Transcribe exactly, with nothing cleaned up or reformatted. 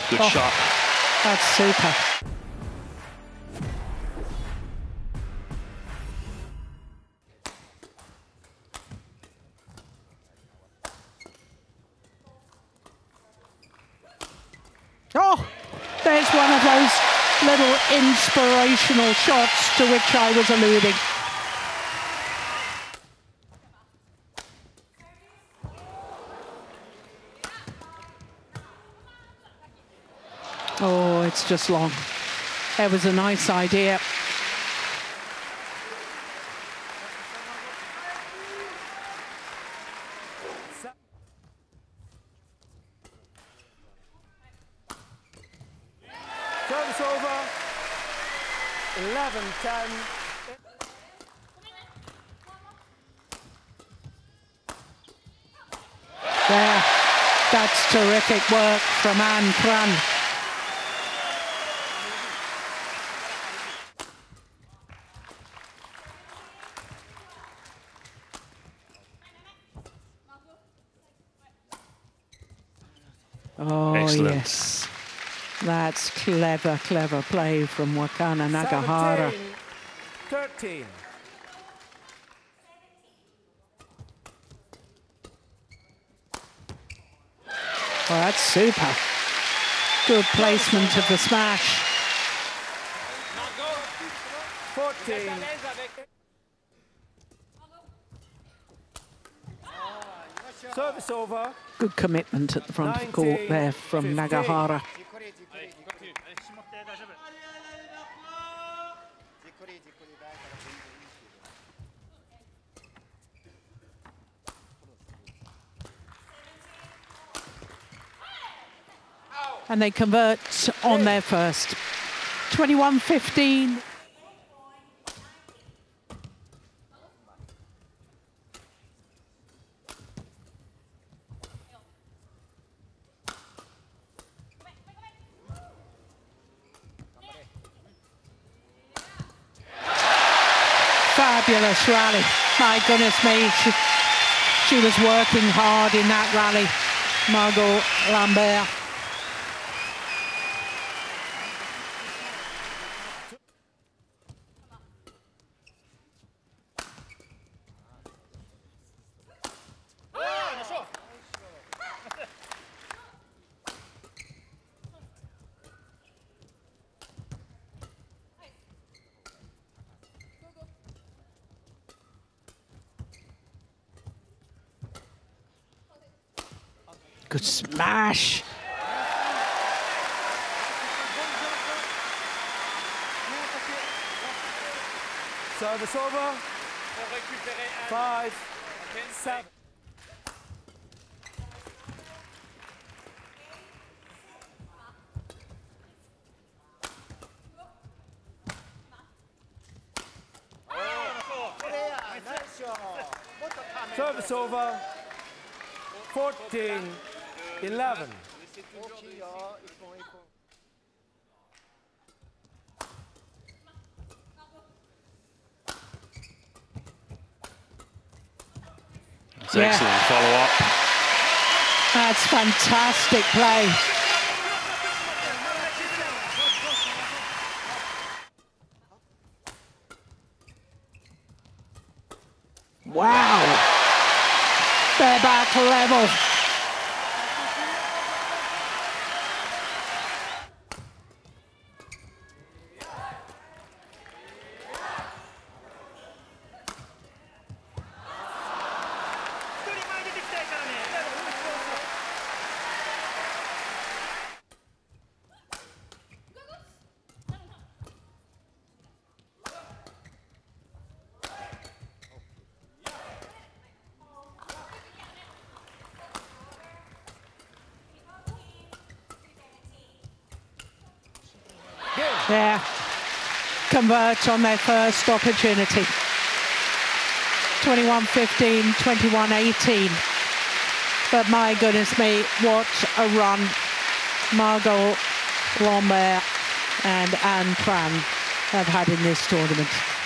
Good oh, shot. That's super. Oh, there's one of those little inspirational shots to which I was alluding. Oh, it's just long. That was a nice idea. Service over. eleven ten. There. That's terrific work from Tran. Oh, excellent. Yes. That's clever, clever play from Wakana Nagahara. thirteen. Well, that's super. Good placement of the smash. fourteen. Service over. Good commitment at the front of the court there from Nagahara. And they convert on their first. twenty-one fifteen. Fabulous rally. My goodness me, she, she was working hard in that rally, Margot Lambert. Good smash. Service over. Five, seven. Service over. fourteen, eleven. It's yeah. excellent follow-up. That's fantastic play. Wow. They're back level. Yeah, convert on their first opportunity. twenty-one fifteen, twenty-one eighteen. But my goodness me, what a run Margot Lambert and Tran have had in this tournament.